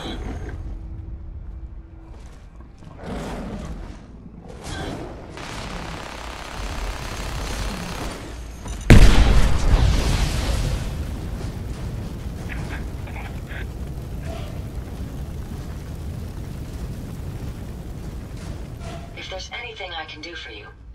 If there's anything I can do for you,